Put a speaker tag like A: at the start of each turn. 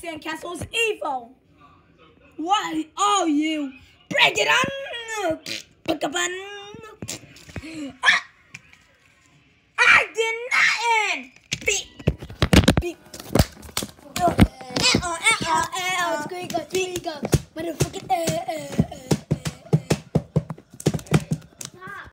A: Sandcastle is evil. Why are you? Bring it on! Pick up on. I did nothing! Beep! Beep! Squeak, squeak.